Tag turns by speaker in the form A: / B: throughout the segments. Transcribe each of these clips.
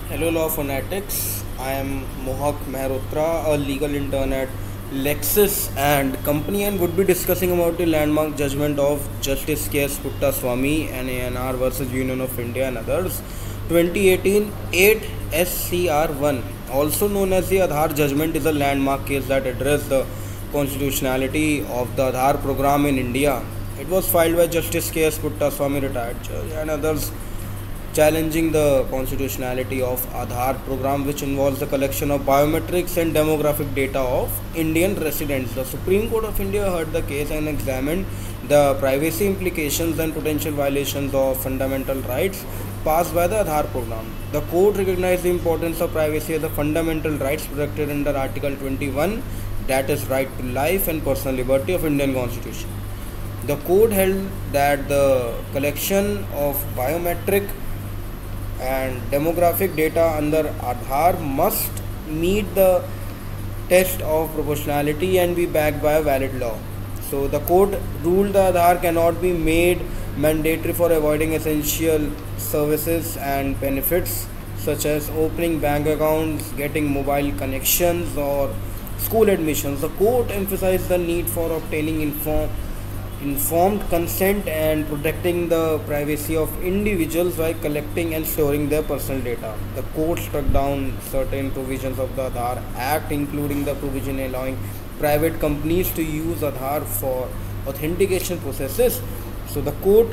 A: Hello, Law Fanatics. I am Mohak Mehrotra, a legal intern at Lexis and Company, and would be discussing about the landmark judgment of Justice K.S. Puttaswamy and ANR versus Union of India and others, 2018 8 SCR1, also known as the Aadhaar judgment, is a landmark case that addressed the constitutionality of the Aadhaar program in India. It was filed by Justice K.S. Puttaswamy, retired judge, and others challenging the constitutionality of Aadhaar program, which involves the collection of biometrics and demographic data of Indian residents. The Supreme Court of India heard the case and examined the privacy implications and potential violations of fundamental rights passed by the Aadhaar program. The court recognized the importance of privacy as a fundamental rights protected under Article 21, that is right to life and personal liberty of Indian Constitution. The court held that the collection of biometric and demographic data under Aadhaar must meet the test of proportionality and be backed by a valid law. So the court ruled the Aadhaar cannot be made mandatory for avoiding essential services and benefits such as opening bank accounts, getting mobile connections, or school admissions. The court emphasized the need for obtaining informed consent and protecting the privacy of individuals by collecting and storing their personal data. The court struck down certain provisions of the Aadhaar Act, including the provision allowing private companies to use Aadhaar for authentication processes. So the court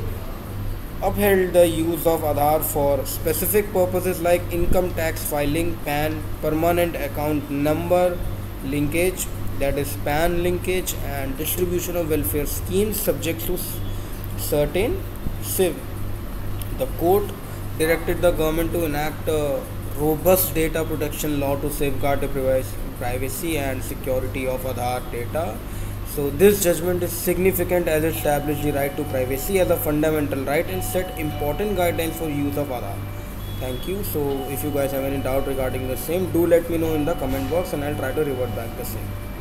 A: upheld the use of Aadhaar for specific purposes like income tax filing, PAN, permanent account number linkage, that is PAN linkage, and distribution of welfare schemes subject to certain civ. The court directed the government to enact a robust data protection law to safeguard the privacy and security of Aadhaar data. So this judgment is significant as it established the right to privacy as a fundamental right and set important guidelines for use of Aadhaar. Thank you. So if you guys have any doubt regarding the same, do let me know in the comment box and I'll try to revert back the same.